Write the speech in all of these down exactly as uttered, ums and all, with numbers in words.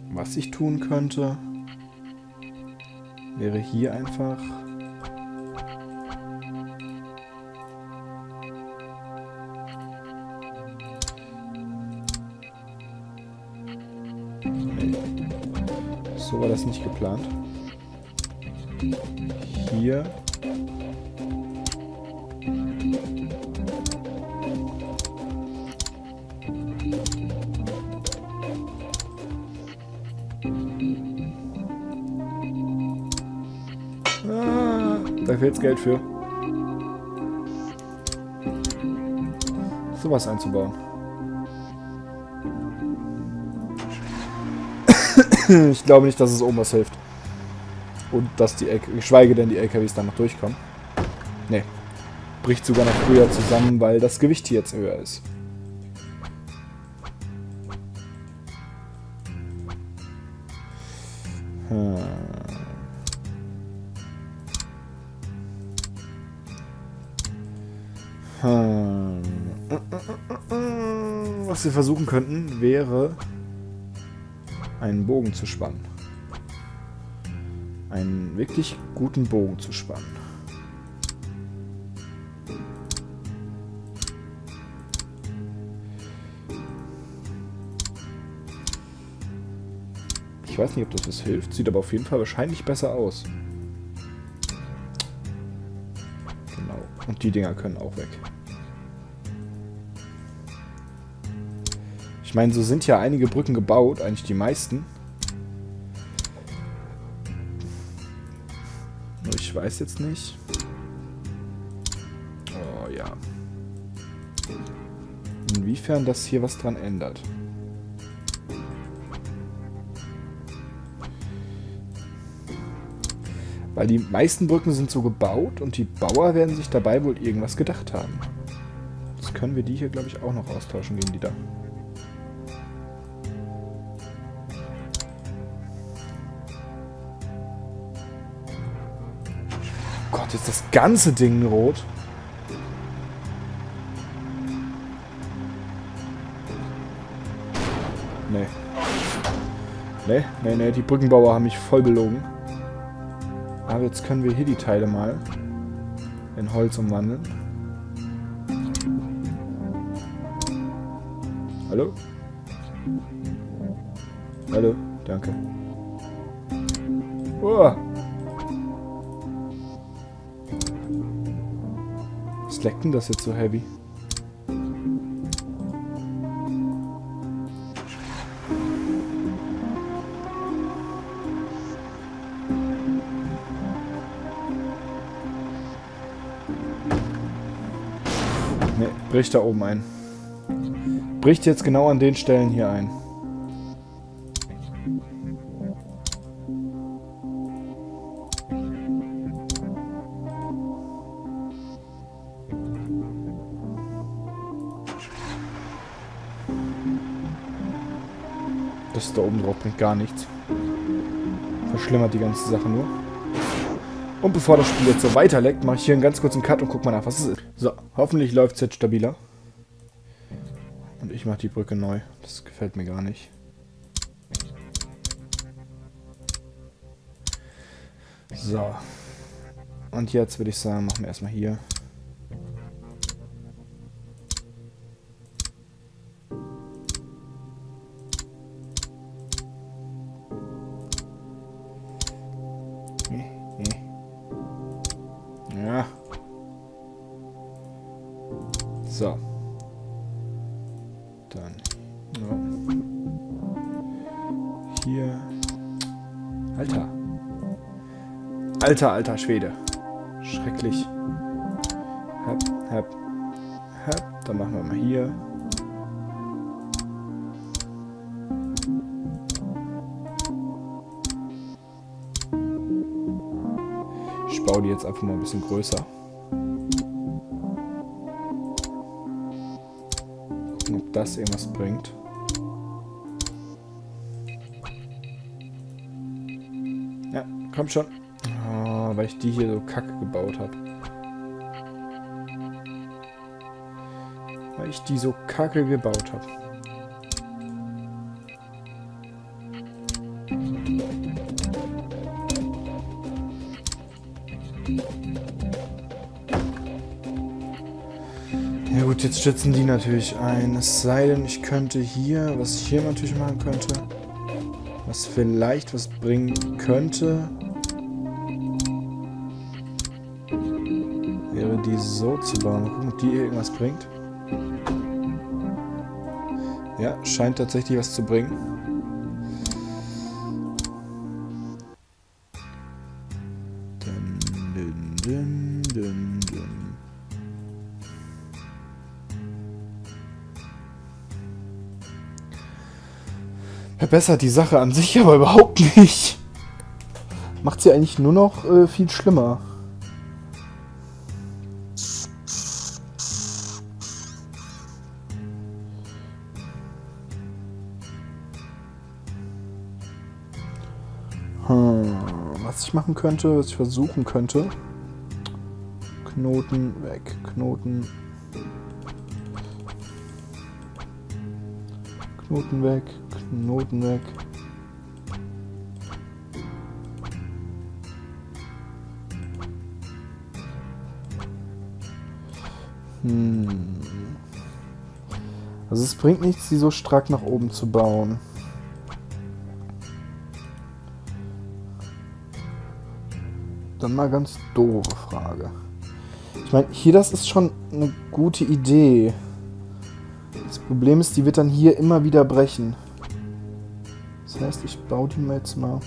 Was ich tun könnte, wäre hier einfach... Nee. So war das nicht geplant. Hier... Da fehlt's Geld für. Sowas einzubauen. Ich glaube nicht, dass es oben was hilft. Und dass die L K W, geschweige denn die L K Ws dann noch durchkommen. Nee. Bricht sogar noch früher zusammen, weil das Gewicht hier jetzt höher ist. Hm. Hm. Was wir versuchen könnten, wäre einen Bogen zu spannen. Einen wirklich guten Bogen zu spannen. Ich weiß nicht, ob das was hilft. Sieht aber auf jeden Fall wahrscheinlich besser aus. Genau. Und die Dinger können auch weg. Ich meine, so sind ja einige Brücken gebaut, eigentlich die meisten. Nur ich weiß jetzt nicht. Oh ja. Inwiefern das hier was dran ändert. Weil die meisten Brücken sind so gebaut und die Bauer werden sich dabei wohl irgendwas gedacht haben. Jetzt können wir die hier, glaube ich, auch noch austauschen gegen die da. Gott, jetzt das ganze Ding rot. Nee. Nee, nee, nee, die Brückenbauer haben mich voll belogen. Aber jetzt können wir hier die Teile mal in Holz umwandeln. Hallo? Hallo, danke. Oh. Was leckt denn das jetzt so heavy? Ne, bricht da oben ein. Bricht jetzt genau an den Stellen hier ein. Das da oben drauf bringt gar nichts. Verschlimmert die ganze Sache nur. Und bevor das Spiel jetzt so weiterleckt, mache ich hier einen ganz kurzen Cut und guck mal nach, was es ist. So, hoffentlich läuft es jetzt stabiler. Und ich mache die Brücke neu. Das gefällt mir gar nicht. So. Und jetzt würde ich sagen, machen wir erstmal hier. Ja. So. Dann. Ja. Hier. Alter. Alter, alter Schwede. Schrecklich. Hab, hab, hab. Dann machen wir mal hier. Ich baue die jetzt einfach mal ein bisschen größer. Gucken, ob das irgendwas bringt. Ja, kommt schon. Oh, weil ich die hier so kacke gebaut habe. Weil ich die so kacke gebaut habe. Ja gut, jetzt stützen die natürlich ein. Es sei denn, ich könnte hier, was ich hier natürlich machen könnte, was vielleicht was bringen könnte, wäre die so zu bauen. Mal gucken, ob die irgendwas bringt. Ja, scheint tatsächlich was zu bringen. Dun, dun, dun, dun, dun. Verbessert die Sache an sich aber überhaupt nicht. Macht sie eigentlich nur noch äh, viel schlimmer. Hm, was ich machen könnte, was ich versuchen könnte. Knoten weg, Knoten. Knoten weg, Knoten weg. Hm. Also es bringt nichts, sie so stark nach oben zu bauen. Dann mal ganz doofe Frage. Ich meine, hier, das ist schon eine gute Idee. Das Problem ist, die wird dann hier immer wieder brechen. Das heißt, ich baue die mal jetzt mal.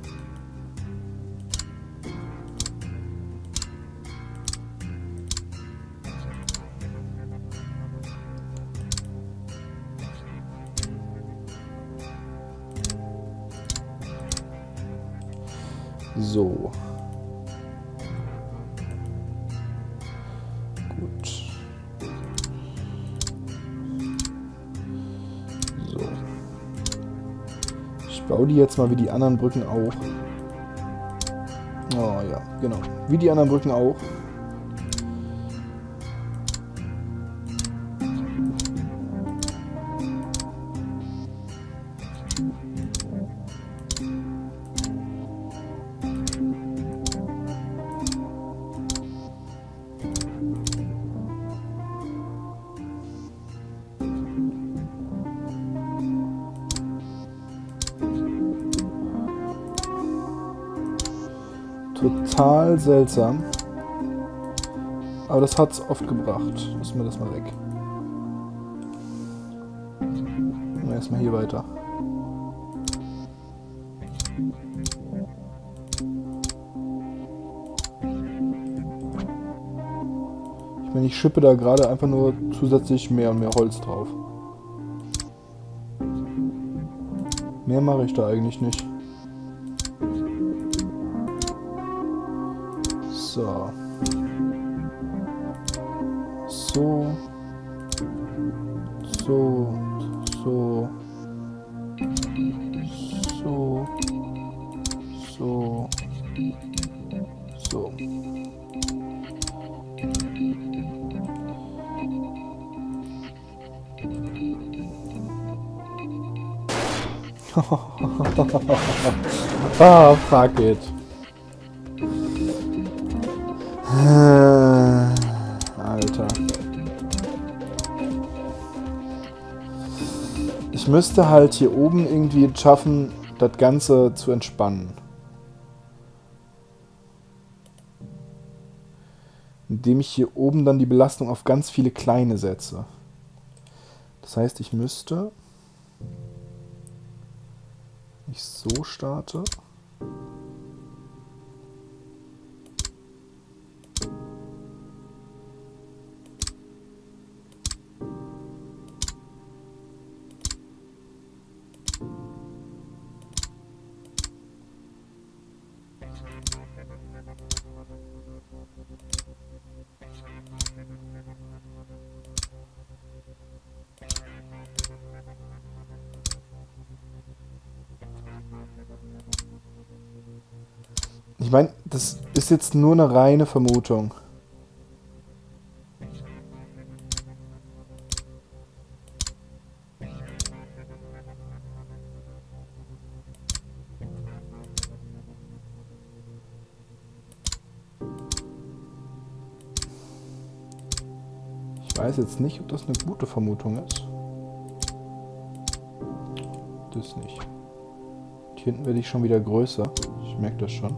So. Gut. So. Ich baue die jetzt mal wie die anderen Brücken auch. Oh ja, genau. Wie die anderen Brücken auch. Total seltsam. Aber das hat's oft gebracht. Lassen wir das mal weg. Gehen wir erstmal hier weiter. Ich meine, ich schippe da gerade einfach nur zusätzlich mehr und mehr Holz drauf. Mehr mache ich da eigentlich nicht. So. So. So. So. So. So. So. Ah, fuck it. Alter. Ich müsste halt hier oben irgendwie schaffen, das Ganze zu entspannen. Indem ich hier oben dann die Belastung auf ganz viele kleine setze. Das heißt, ich müsste, wenn ich so starte, ich meine, das ist jetzt nur eine reine Vermutung. weiß jetzt nicht, ob das eine gute Vermutung ist. Das nicht. Hier hinten werde ich schon wieder größer. Ich merke das schon.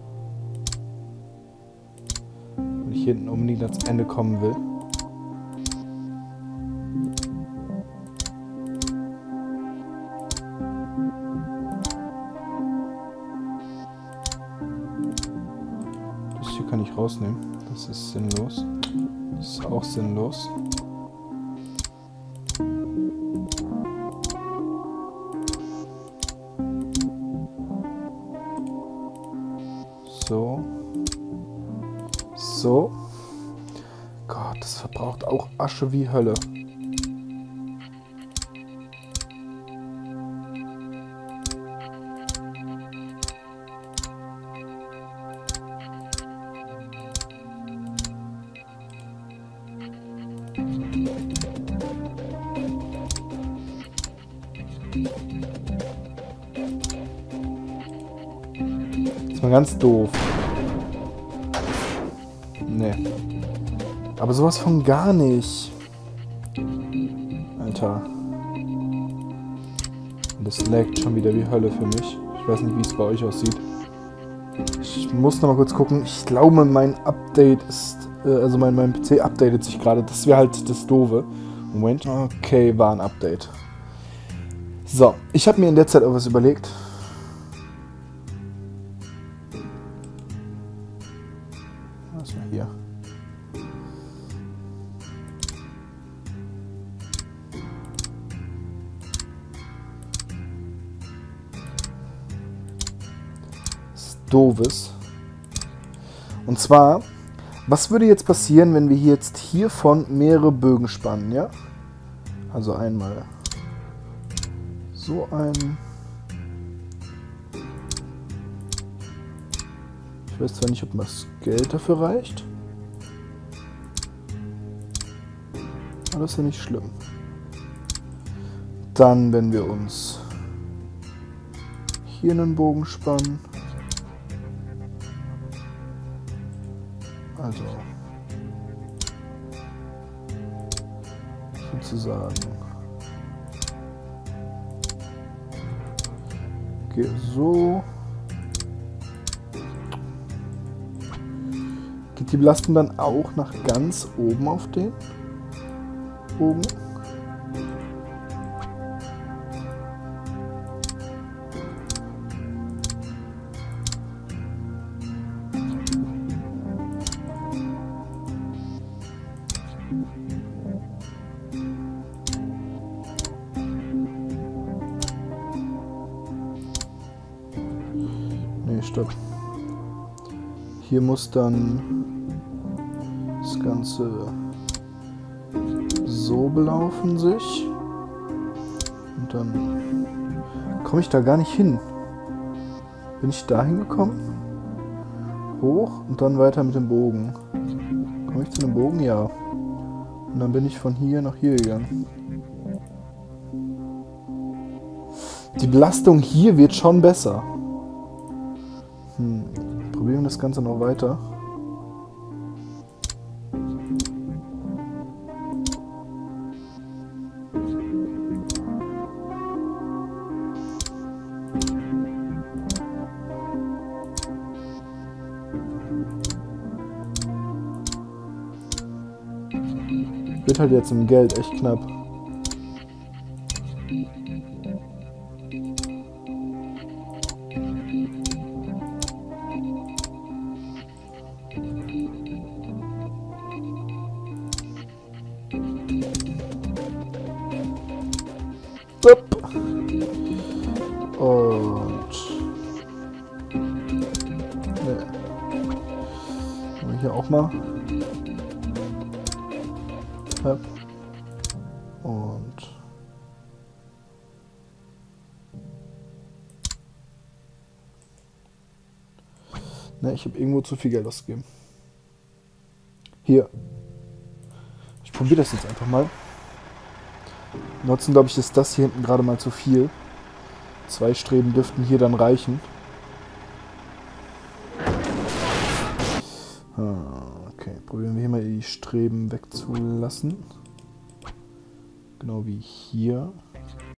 Wenn ich hier hinten unbedingt ans Ende kommen will. Das hier kann ich rausnehmen. Das ist sinnlos. Das ist auch sinnlos. So. So. Gott, das verbraucht auch Asche wie Hölle. Das ist mal ganz doof. Nee. Aber sowas von gar nicht. Alter. Und das laggt schon wieder wie Hölle für mich. Ich weiß nicht, wie es bei euch aussieht. Ich muss noch mal kurz gucken. Ich glaube, mein Update ist... Äh, also mein, mein P C updatet sich gerade. Das wäre halt das Doofe. Moment. Okay, war ein Update. So. Ich habe mir in der Zeit auch was überlegt. Was war hier? Doofes. Und zwar, was würde jetzt passieren, wenn wir hier jetzt hiervon mehrere Bögen spannen, ja? Also einmal so einen. Ich weiß zwar nicht, ob das Geld dafür reicht. Aber das ist ja nicht schlimm. Dann, wenn wir uns hier einen Bogen spannen. Also sozusagen okay, so geht die Belastung dann auch nach ganz oben auf den Bogen. Nee, stopp. Hier muss dann das Ganze so belaufen sich. Und dann komme ich da gar nicht hin. Bin ich da hingekommen? Hoch und dann weiter mit dem Bogen. Komme ich zu dem Bogen? Ja. Und dann bin ich von hier nach hier gegangen. Die Belastung hier wird schon besser. Hm. Probieren wir das Ganze noch weiter. Wird halt jetzt im Geld echt knapp. Upp. Und ne. Hier auch mal. Hab. Und ne, ich habe irgendwo zu viel Geld ausgegeben. Hier. Ich probiere das jetzt einfach mal. Ansonsten glaube ich, ist das hier hinten gerade mal zu viel. Zwei Streben dürften hier dann reichen. Okay, probieren wir hier mal die Streben wegzulassen. Genau wie hier.